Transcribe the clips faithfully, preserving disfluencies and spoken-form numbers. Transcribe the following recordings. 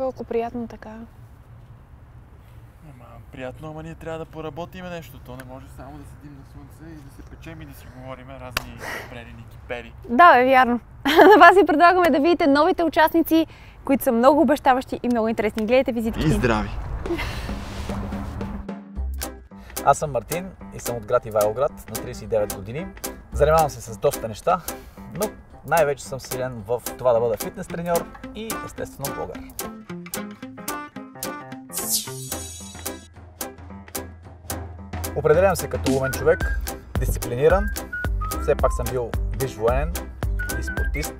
толкова приятно така. Ама, приятно, ама ние трябва да поработим нещо. То не може само да седим на слънце и да се печем и да си говорим разни предини кипери. Да, бе, вярно. На вас ви предлагаме да видите новите участници, които са много обещаващи и много интересни. Гледайте визитките. И здрави! Аз съм Мартин и съм от град Ивайловград, на тридесет и девет години. Занимавам се с доста неща, но най-вече съм силен в това да бъда фитнес треньор и естествено блогър. Определям се като умен човек, дисциплиниран, все пак съм бил висш военен и спортист.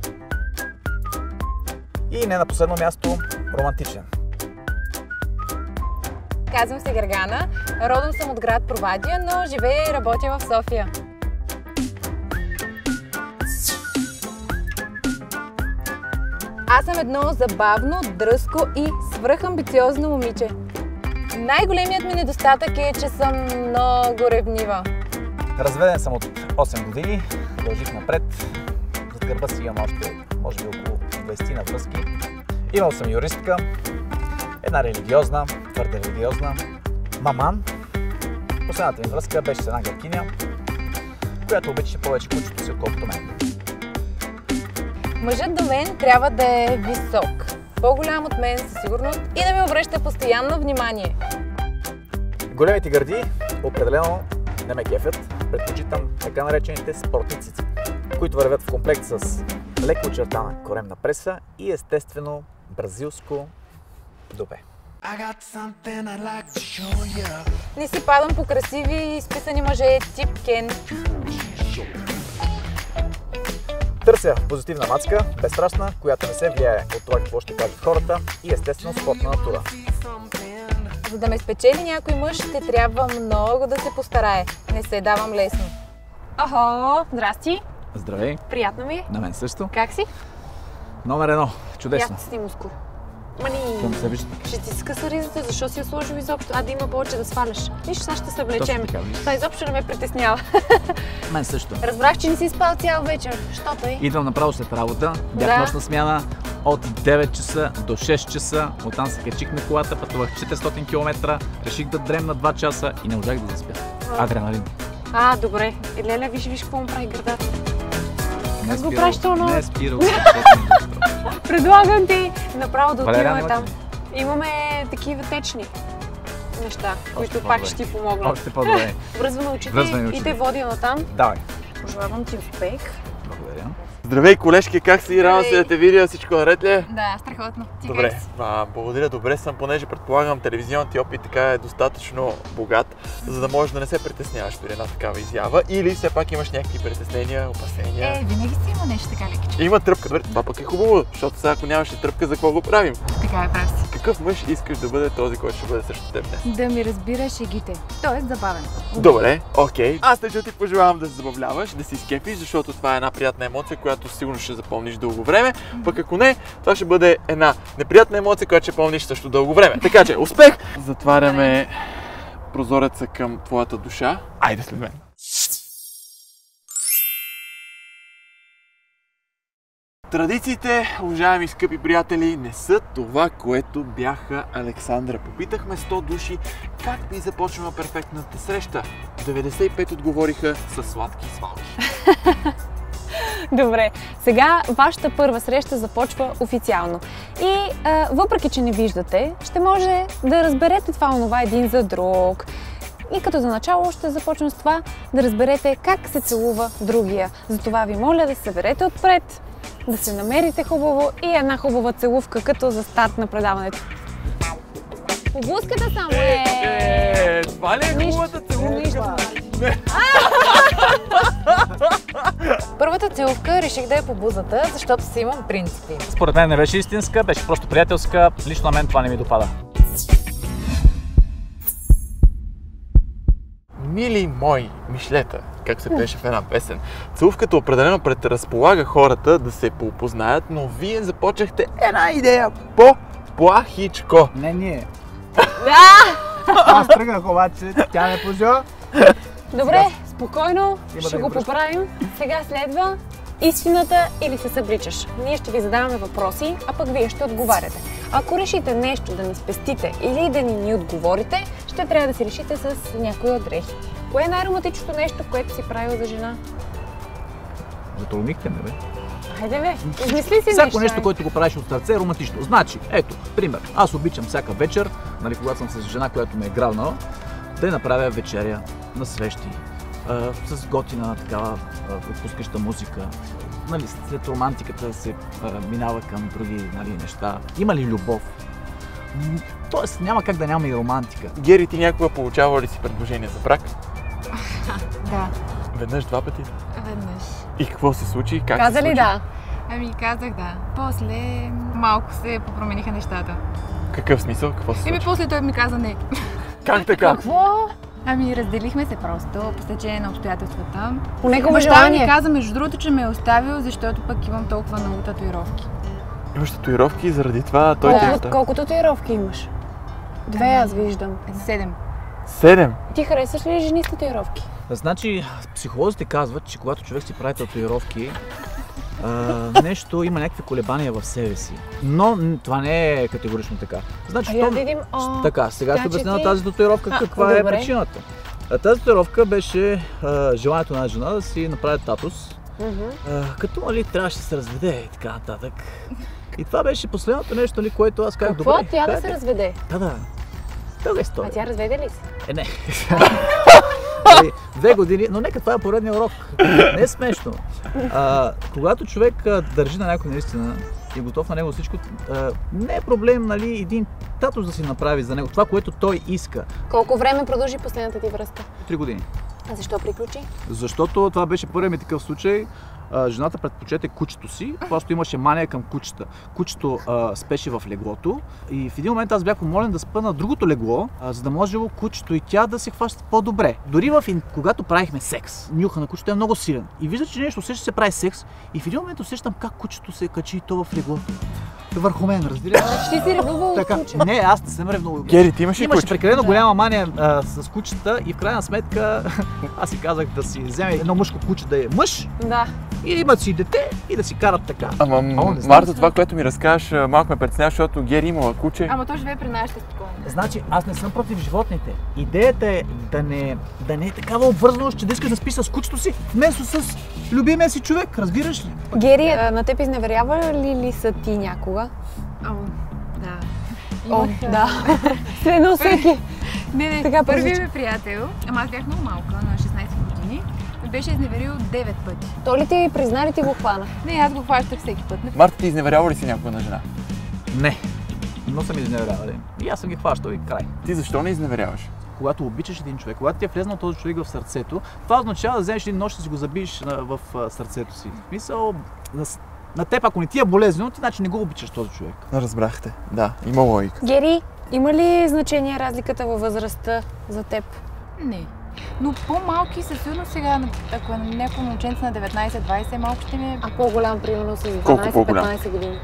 И не на последно място, романтичен. Казвам се Гергана, родом съм от град Провадия, но живея и работя в София. Аз съм едно забавно, дръзко и свръхамбициозно момиче. Най-големият ми недостатък е, че съм много ревнива. Разведен съм от осем години, дължих напред. Зад гърба си имам още, може би, около двайсет на връзки. Имал съм юристка, една религиозна, твърде религиозна, маман. Последната ми връзка беше с една гъркиня, която обичаше повече кучето си, отколкото мен. Мъжът до мен трябва да е висок, по-голям от мен със сигурност и да ми обръща постоянно внимание. Големите гърди определено не ме кефят. Предпочитам така наречените спортни цици, които вървят в комплект с леко очертана коремна преса и естествено бразилско дупе. Не си падам по красиви и изписани мъже тип Кен. Търся позитивна мацка, безстрашна, която не се влияе от това какво ще кажат хората и естествено спортна натура. За да ме спечели някой мъж, ще трябва много да се постарае. Не се давам лесно. Охо, здрасти. Здравей. Приятно ми е. На мен също. Как си? Номер едно. Чудесно. Я снимуско. Мани, Да не се вижда. ще ти скъса ризата, защо си я сложил изобщо? А да има повече да сваляш. Нищо, сега ще се Точно влечем. така, виж. Това изобщо не ме притеснява. Мен също. Разбрах, че не си спал цял вечер. Що тъй? Идвам направо след работа. Бях Да. нощна смяна от девет часа до шест часа. Оттам се качих на колата, пътувах четиристотин километра. Реших да дремна два часа и не можах да заспя. Адреналин. А, добре. Е, леле, виж, виж какво му прави гърдата. Не Как го спирал- правиш това, но- Не е спирал. Предлагам ти направо да Валерия, отиваме няма там. Имаме такива течни неща, които по-добре. пак ще ти помогнат. Още по-добре. Връзваме очите Връзваме и очите. те водя натам. Давай. Пожелавам ти успех. Благодаря. Здравей, колежки, как си? Радвам се да те видя, всичко наред ли е? Да, страхотно. Ти Добре, как си? а, благодаря, добре съм, понеже предполагам телевизионният ти опит така е достатъчно богат, за да можеш да не се притесняваш при една такава изява или все пак имаш някакви притеснения, опасения. Е, винаги си има нещо така лекиче. Има тръпка, добре, това пък е хубаво, защото сега ако нямаше тръпка, за какво го правим? Така е, прав си. Какъв мъж искаш да бъде този, който ще бъде срещу теб днес? Да ми разбира шегите. Тоест забавен. Добре, окей. Аз лично ти пожелавам да се забавляваш, да си изкепиш, защото това е една приятна емоция, която сигурно ще запомниш дълго време. Пък ако не, това ще бъде една неприятна емоция, която ще помниш също дълго време. Така че, успех! Затваряме прозореца към твоята душа. Айде след мен. Традициите, уважаеми скъпи приятели, не са това, което бяха Александра. Попитахме сто души как би започнала перфектната среща. деветдесет и пет отговориха със сладки свалки. Добре, сега вашата първа среща започва официално. И а, въпреки, че не виждате, ще може да разберете това онова един за друг. И като за начало ще започнем с това да разберете как се целува другия. Затова ви моля да се съберете отпред, да се намерите хубаво и една хубава целувка, като за старт на предаването. Побуската само е... Е, това ли е хубавата целувка? Първата целувка реших да е по бузата, защото си имам принципи. Според мен не беше истинска, беше просто приятелска. Лично на мен това не ми допада. Мили мои мишлета, как се пеше в една песен. Целувката определено предразполага хората да се поопознаят, но вие започнахте една идея по-плахичко. Не ние. Да! Аз тръгнах обаче, тя не пожа. Добре, спокойно, Има ще да го ги връщам. поправим. Сега следва истината или се събличаш. Ние ще ви задаваме въпроси, а пък вие ще отговаряте. Ако решите нещо да ни спестите или да ни ни отговорите, ще трябва да си решите с някои от дрехи. Кое е най-романтичното нещо, което си правил за жена? Затоломихте ме, бе. Хайде бе, измисли си Всяко нещо. нещо, което го правиш от сърце, е романтично. Значи, ето, пример, аз обичам всяка вечер, нали, когато съм с жена, която ме е грабнала, да направя вечеря на свещи, а, с готина такава отпускаща музика. Нали, след романтиката се а, минава към други, нали, неща. Има ли любов? М, Тоест няма как да няма и романтика. Гери, ти някога получава ли си предложение за брак? Да, Веднъж, два пъти? веднъж. И какво се случи? Как Каза се ли случи? да? Ами казах да. После малко се попромениха нещата. Какъв смисъл? Какво се Еми случи? после той ми каза не. Как така? Какво? Ами разделихме се просто по стечение на обстоятелствата. По негово Баща ми желание. каза, между другото, че ме е оставил, защото пък имам толкова много татуировки. Имаш татуировки и заради това той те Колко, остави. колко татуировки имаш? Две аз виждам. Седем. Седем. Ти харесваш ли жени с татуировки? Значи, психолозите казват, че когато човек си прави татуировки, а, нещо има някакви колебания в себе си. Но н- това не е категорично така. Значи, А я то- да видим. О, така, сега ще значи обясня на ти- тази татуировка А, каква е добре. причината. А, тази татуировка беше а, желанието на една жена да си направи татус, Мгм. а, като нали, трябваше да се разведе и така нататък. И това беше последното нещо, нали, което аз казах, Какво? добре. Тя да хайде. се разведе? Да, да. Дълга А история. тя разведе ли се? Е, не. Нали, Две години, но нека това е поредния урок. Не е смешно. А, когато човек а, държи на някой наистина и е готов на него всичко, а, не е проблем, нали, един татус да си направи за него. Това, което той иска. Колко време продължи последната ти връзка? Три години. А защо приключи? Защото това беше първият ми такъв случай. А, жената предпочете кучето си, просто имаше мания към кучета. Кучето а, спеше в леглото и в един момент аз бях помолен да спа на другото легло, а, за да може кучето и тя да се хващат по-добре. Дори в, ин- когато правихме секс, нюха на кучето е много силен. И вижда, че нещо усеща, се прави секс и в един момент усещам как кучето се качи и то в леглото. Върху мен, разбираш? Ти си ревнувал от Така, куче. не, аз не съм ревнувал. Гери, ти имаш ли Имаше куче? прекалено Да. голяма мания а, с кучета и в крайна сметка аз си казах да си вземе едно мъжко куче да е мъж Да. и имат си дете и да си карат така. Ама, О, не знам. Марта, това, което ми разказваш, а, малко ме притеснява, защото Гери имала куче. Ама той живее при нашите стоколни. Значи, аз не съм против животните. Идеята е да не, да не е такава обвързаност, че да искаш да спи с кучето си, вместо с любимия си човек, разбираш ли? Гери, а, на теб изневерява ли, ли са ти някога? Ама, да. О, Имах, а, да. Все едно всеки. Не, не, Така първият прилича. ми приятел, ама аз бях много малка, на шестнайсет години, ме беше изневерил девет пъти. То ли ти призна ли ти го хвана? Не, аз го хващах всеки път. Марта, ти изневерява ли си някога на жена? Не. Но съм изневерявали. И аз съм ги хващал и край. Ти защо не изневеряваш? Когато обичаш един човек, когато ти е влезнал този човек в сърцето, това означава да вземеш един нож и да си го забиеш на- в а, сърцето си. В Мисъл, на, с- на теб, ако не ти е болезнено, ти значи не го обичаш този човек. Разбрахте. Да, има логика. Гери, има ли значение разликата във възрастта за теб? Не. Но по-малки със сигурност сега, ако е някакво момченце на деветнайсет-двайсет, малко ще ми е... А по-голям, примерно с Колко по-голям? дванайсет-петнайсет години.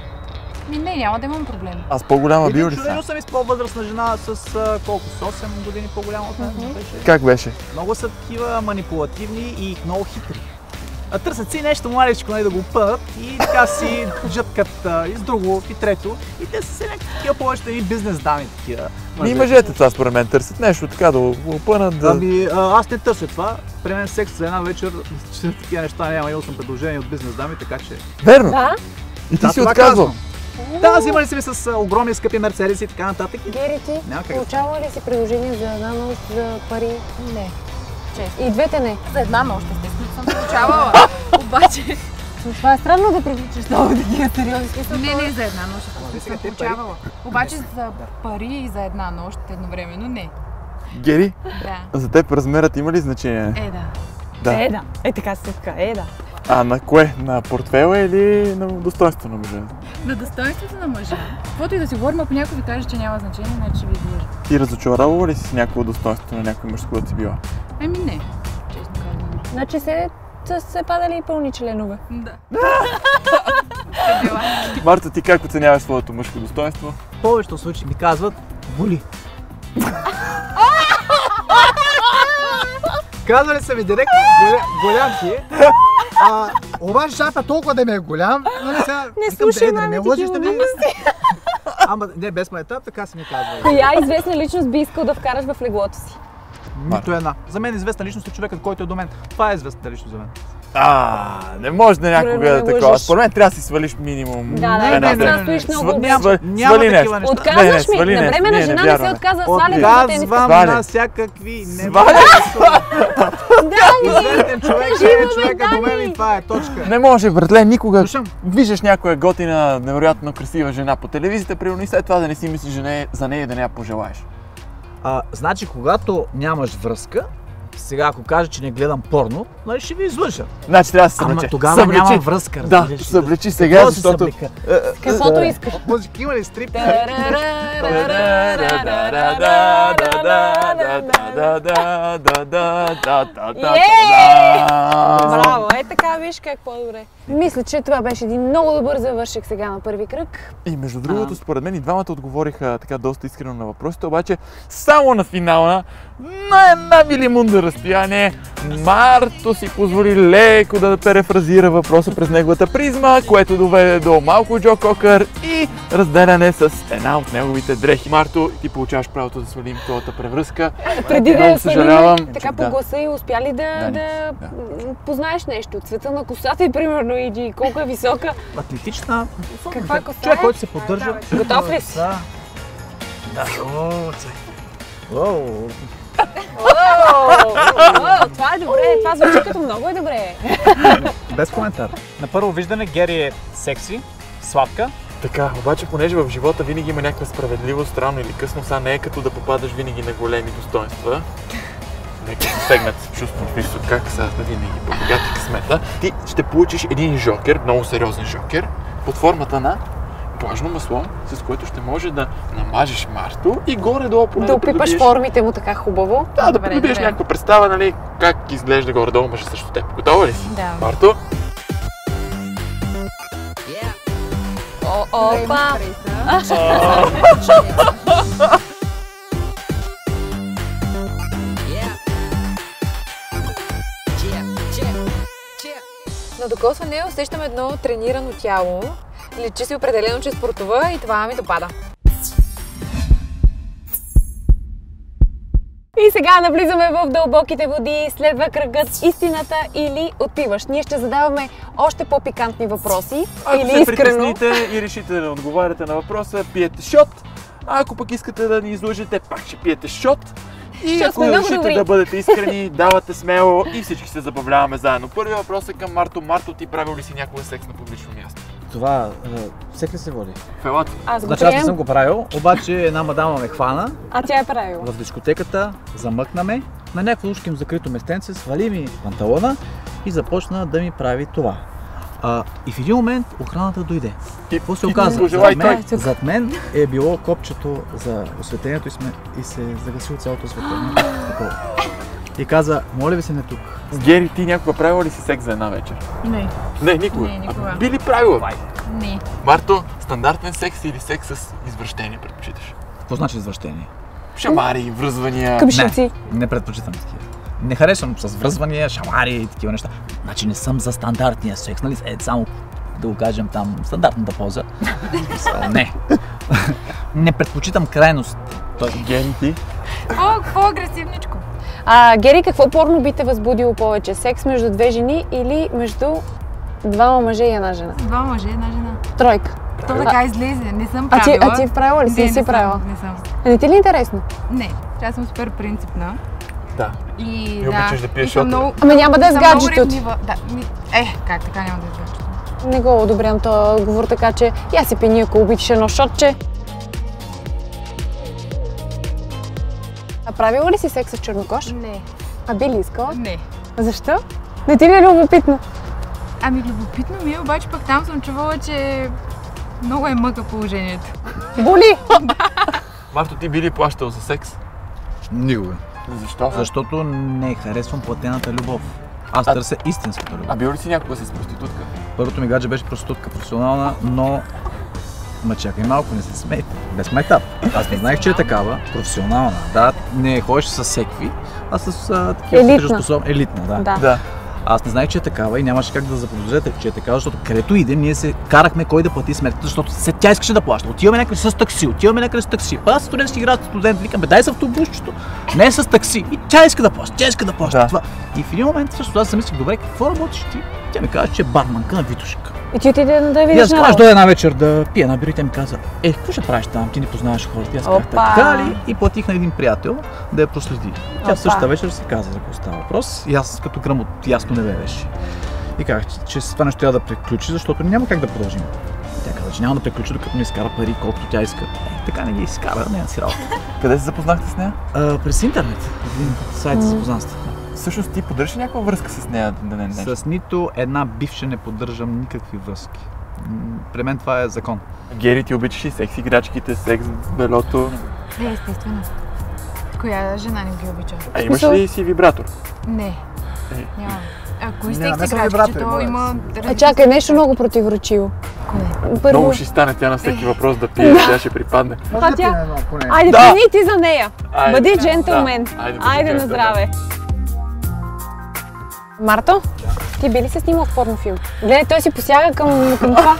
Ми, не, няма да имам проблем. Аз по-голяма бил Един ли човек съм? съм и с по-възрастна жена с а, колко? С осем години по-голяма от мен. беше. Как беше? Много са такива манипулативни и много хитри. А търсят си нещо младичко, нали, да го пънат и така си джъткат а, и с друго, и трето. И те са се някакви такива повечето и бизнес дами такива. И мъжете това според мен търсят нещо така да опънат, да... Ами, а, аз не търся това. При мен секс за една вечер, че такива неща няма. Имал съм предложение от бизнес дами, така че... Верно! Да? И ти Да, си това отказвал. казвам. Да, взимали си ми с а, огромни скъпи мерцедеси и така нататък. Гери, ти Няма как да- получава ли си предложение за една нощ за пари? Не. Честно. И двете не. За една нощ, естествено, съм получавала. Обаче... Но това е странно да привличаш много такива сериозни смисъл. Не, не, за една нощ, естествено, сега съм те пари. получавала. Обаче за пари и за една нощ едновременно не. Гери, Да. за теб размерът има ли значение? Е, да. Да. Е, да. Е, така се така. Е, да. А на кое? На портфела или на достоинството на мъжа? На достоинството на мъжа. Каквото и да си говорим, ако някой ви каже, че няма значение, значи ще ви излъжа. Ти разочаровала ли си с някакво достоинството на някой мъж, когато си била? Ами не, честно казвам. Значи се, са се падали и пълни членове. Да. Сте била. Марта, ти как оценяваш своето мъжко достоинство? В повечето случаи ми казват боли. Казвали са ми директно, голя, голям ти е. А, обаче шапа толкова да ми е голям, нали сега... Не слушай, да не ме мами, лъжиш, такива да ми... глупости. Ама не, без майтап, така си ми казва. Коя известна личност би искал да вкараш в леглото си? Нито една. За мен известна личност е човекът, който е до мен. Това е известната личност за мен. А, не може да някога Добре, да не такова. лъжеш. Според мен трябва да си свалиш минимум Да, да, една не, не, дреха. не, стоиш много Сва- обряд. сва- Няма свали такива нещо. неща. Не, не, Отказваш ми, свали на нещо. бременна Ние не жена не се вярваме. отказва, сваля тениска. Отказвам Сваля. на всякакви... Сваля. Известен човек е човека до мен и това е точка. Не може, братле, никога Слушам. виждаш някоя готина, невероятно красива жена по телевизията, примерно и след това да не си мислиш за нея, за нея и да не я пожелаеш. А, значи, когато нямаш връзка, сега ако кажа, че не гледам порно, нали ще ви излъжа. Значи трябва да се съблече. Ама тогава Съблечи. няма връзка, Да, разбираш ли? съблечи сега, Какво да се защото... съблека? Каквото искаш. Музики има ли стрип? Браво, е така, виж какво добре. Мисля, че това беше един много добър завършек сега на първи кръг. И между другото, според мен и двамата отговориха така доста искрено на въпросите, обаче само на финала, на една милимунда разстояние, Марто си позволи леко да перефразира въпроса през неговата призма, което доведе до малко Джо Кокър и разделяне с една от неговите дрехи. Марто, ти получаваш правото да свалим твоята превръзка. Преди да Много я съжалявам, свалим, така че- по да. гласа и успя ли да, Да, да, да. познаеш нещо? Цвета на косата и примерно иди колко е висока. Атлетична. Каква коса Човек, е? който се поддържа. Готов ли си? Да. Да. О, цай. О, О, о, това е добре, това звучи като много е добре. без коментар. На първо виждане Гери е секси, сладка. Така, обаче понеже в живота винаги има някаква справедливост, рано или късно, сега не е като да попадаш винаги на големи достоинства. Нека засегнат с чувство, в смисъл как сега сме винаги по-богати късмета. Ти ще получиш един жокер, много сериозен жокер, под формата на влажно масло, с което ще може да намажеш Марто и горе-долу поне Да да опипаш придобиеш... формите му така хубаво. Да, да Добре, придобиеш добре. някаква представа, нали, как изглежда горе-долу мъжа срещу теб. Готова ли си? Да. Марто? О, опа! На докосване усещам едно тренирано тяло. Личи си определено, че спортува и това ми допада. И сега навлизаме в дълбоките води, следва кръгът истината или отпиваш. Ние ще задаваме още по-пикантни въпроси Ако или се искрено. притесните и решите да отговаряте на въпроса, пиете шот. А ако пък искате да ни излъжете, пак ще пиете шот. И Защото ако сме много решите добри. да бъдете искрени, давате смело и всички се забавляваме заедно. Първият въпрос е към Марто. Марто, ти правил ли си някога секс на публично място? Това, всеки ли се води? Фелата. Аз го Значи аз не съм приемам, го правил, обаче една мадама ме хвана а тя е правила. в дискотеката, замъкна ме, на някакво ушким закрито местенце, свали ми панталона и започна да ми прави това. А, и в един момент охраната дойде. И Какво се и оказа? пожелай Зад мен, той. зад мен е било копчето за осветението и, сме, и се е загасило цялото осветление. Такова. И каза, моля ви се не тук. Гери, ти някога правила ли си секс за една вечер? Не, Не, никога. Не, никога. А би ли правила? не. Марто, стандартен секс или секс с извращение предпочиташ? Какво значи извращение? Шамари, връзвания. Къмшици. Не предпочитам такива. Не харесвам с връзвания, шамари и такива неща. Значи не съм за стандартния секс, нали? Е, само да го кажем там, стандартната поза. Не. Не предпочитам крайност. Той... Гени, ти? По, по-агресивничко. А, Гери, какво порно би те възбудило повече? Секс между две жени или между двама мъже и една жена? Два мъже, една жена. Тройка. То така излезе, не съм А ти, правила. а ти правила ли си? Не, Не си не правила? съм, не съм. А не ти ли е интересно? Не, аз съм супер принципна. Да. И, И да, обичаш да пиеш и съм шотове. много, Ама няма да е с съм много гаджето ти. ревнива. Да, ми, е, как така няма да е с гаджето? Не го одобрям този отговор, така че я си пени, ако обичаш едно шотче. А правила ли си секс с чернокож? Не. А би ли искала? Не. Защо? Не ти ли е любопитно? Ами любопитно ми е, обаче пък там съм чувала, че много е мъка положението. Боли! Марто, ти би ли плащал за секс? Никога. Защо? Защото не харесвам платената любов. Аз А- търся истинската любов. А бил ли си някога с проститутка? Първото ми гадже беше проститутка професионална, но... Ма чакай малко, не се смей. Без майтап. Аз не знаех, че е такава. Професионална. Да, не ходиш с секви, а с а, такива Елитна. стежоспособни. Елитна, да. Да. Да. Аз не знаех, че е такава и нямаше как да заподозрете, че е такава, защото където идем, ние се карахме кой да плати сметката, защото тя искаше да плаща. Отиваме някъде с такси, отиваме някъде с такси. Па аз студентски град, студент, викам, бе, дай с автобусчето, не с такси. И тя иска да плаща, тя иска да плаща. Да. Това. И в един момент също аз замислих, добре, какво работиш ти? Тя ми каза, че е барманка на Витошка. И ти отиде да И видиш аз казваш, дойде една вечер да пия на бира и тя ми каза, е, какво ще правиш там? Ти не познаваш хората. И аз казах, Опа! така ли? И платих на един приятел да я проследи. Тя Опа! същата вечер се каза за какво става въпрос. И аз като гръм от ясно небе беше. И казах, че, че с това нещо трябва да приключи, защото няма как да продължим. Тя каза, че няма да приключи, докато не изкара пари, колкото тя иска. Е, така не ги изкара, не си работа. Къде се запознахте с нея? А, през интернет, един сайт за запознанство. Всъщност ти поддържаш ли някаква връзка с нея? Да не, не. С нито една бивша не поддържам никакви връзки. М, При мен това е закон. Гери, ти обичаш ли секс играчките, секс белото? Не, естествено. Коя жена не ги обича? А имаш ли си вибратор? Не. Е, Няма. А кои Не, сте не секс съм играчки, вибратори, че то моля. има... А чакай, нещо много противоречиво. Кое? Първо, Много ще стане тя на всеки въпрос да пие, тя ще припадне. а тя... поне. Айде, Да. пени ти за нея. Айде. Бъди джентълмен. Да. Айде, бъди Айде на джентълмен. здраве. Марто, ти би ли се снимал в порнофилм? Гледай, той си посяга към, към това.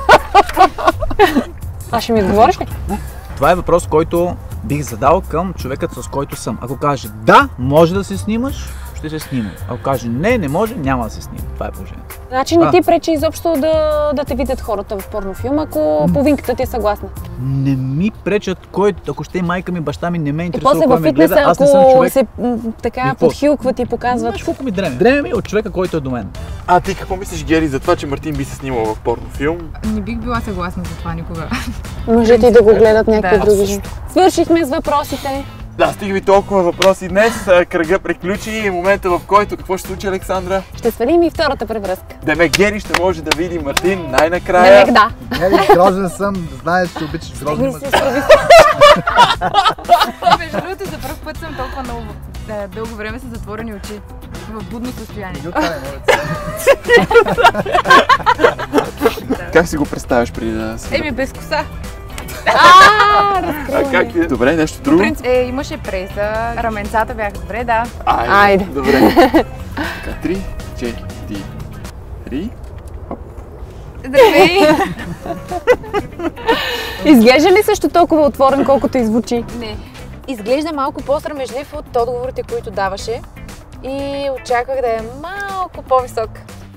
А ще ми отговориш ли? Това е въпрос, който бих задал към човекът, с който съм. Ако каже да, може да се снимаш, ще се снимам. Ако каже не, не може, няма да се снимам. Това е положението. Значи не А. ти пречи изобщо да, да те видят хората в порнофилм, ако половинката ти е съгласна. Не ми пречат, кой, ако ще е майка ми, баща ми, не ме И интересува после кой във ме гледа. фитнеса, Аз не съм ако човек. се м, така И какво? подхилкват и показват. Знаеш колко ми дреме? Дреме ми от човека, който е до мен. А ти какво мислиш, Гери, за това, че Мартин би се снимал в порнофилм? Не бих била съгласна за това никога. Мъжете и да го гледат някакви Да. други жени. Свършихме с въпросите. Да, стига ви толкова въпроси днес. А, Кръга приключи и момента, в който какво ще случи, Александра? Ще свалим и втората превръзка. Демек Гери ще може да види Мартин най-накрая. Демек, да. Не, грозен съм, знаеш, че обичаш грозни Ми мъже. се срави. Между другото, за първ път съм толкова много да, дълго време с затворени очи. В будно състояние. Как си го представяш преди да си? Еми, без коса. А как е? Добре, нещо друго? По принцип, е, имаше преса, раменцата бяха добре, да. Айде. Айде. Добре. Така, три, четири. Здравей! Изглежда ли също толкова отворен, колкото и звучи? Не. Изглежда малко по-срамежлив от отговорите, които даваше и очаквах да е малко по-висок.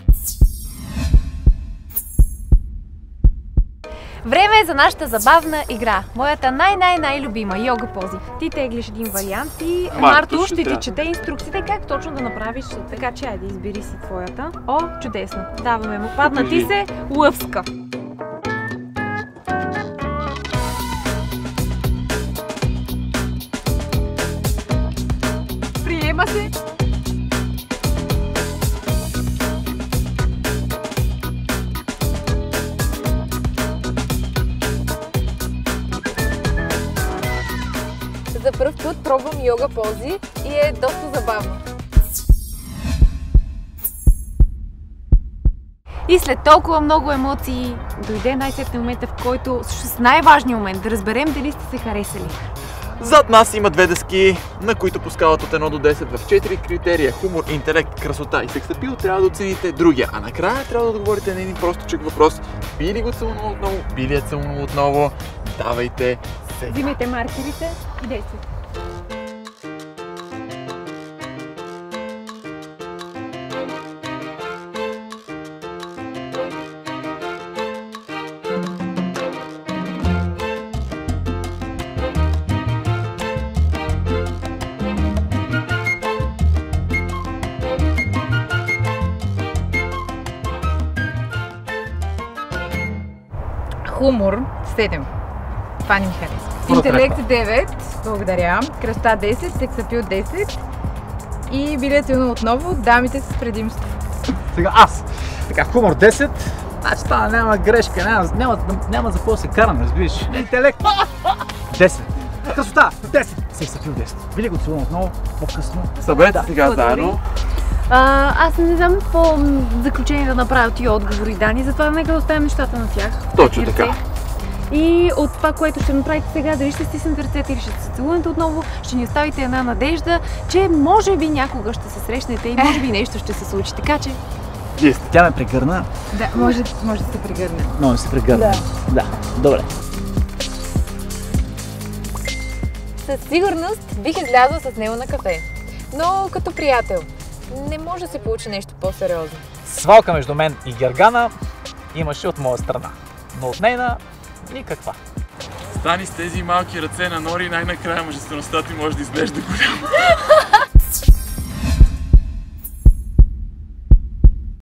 Време е за нашата забавна игра. Моята най-най-най-любима йога пози. Ти теглиш един вариант и Марто Марто ще ще ти трябва. чете инструкциите как точно да направиш. Така че айде, избери си твоята. О, чудесно. Даваме му. Падна ти се лъвска. Приема се. За първ път пробвам йога пози и е доста забавно. И след толкова много емоции, дойде най-сетне момента, в който с най-важния момент да разберем дали сте се харесали. Зад нас има две дъски, на които по скалата от едно до десет в четири критерия: хумор, интелект, красота и сексапил трябва да оцените другия. А накрая трябва да отговорите на един простичък въпрос: би ли го целунал отново, би ли я целунал отново? Давайте сега. Взимайте маркерите и действайте. Хумор седем. Това не ми харесва. Какво да Интелект девет. Благодаря. Красота десет. Сексапил десет. И билет силно отново. Дамите с предимство. Сега аз. Така, хумор десет. Значи това няма грешка, няма, няма, няма за какво да се караме, разбираш. Интелект десет. Красота десет. Сексапил десет. Би ли го целувам отново по-късно? Съберете сега заедно. А, аз не знам какво м, заключение да направя от тия отговори, Дани, затова нека да оставим нещата на тях. Точно Ръце. така. И от това, което ще направите сега, дали ще стиснете ръцете или ще се целунете отново, ще ни оставите една надежда, че може би някога ще се срещнете и може би нещо ще се случи. Така че... Тя ме прегърна. Да, може, може да се прегърне. Много се прегърна. Да. Да, добре. Със сигурност бих излязла с него на кафе. Но като приятел. Не може да се получи нещо по-сериозно. Свалка между мен и Гергана имаше от моя страна. Но от нейна никаква. Стани с тези малки ръце на Нори и най-накрая мъжествеността ти може да изглежда голяма.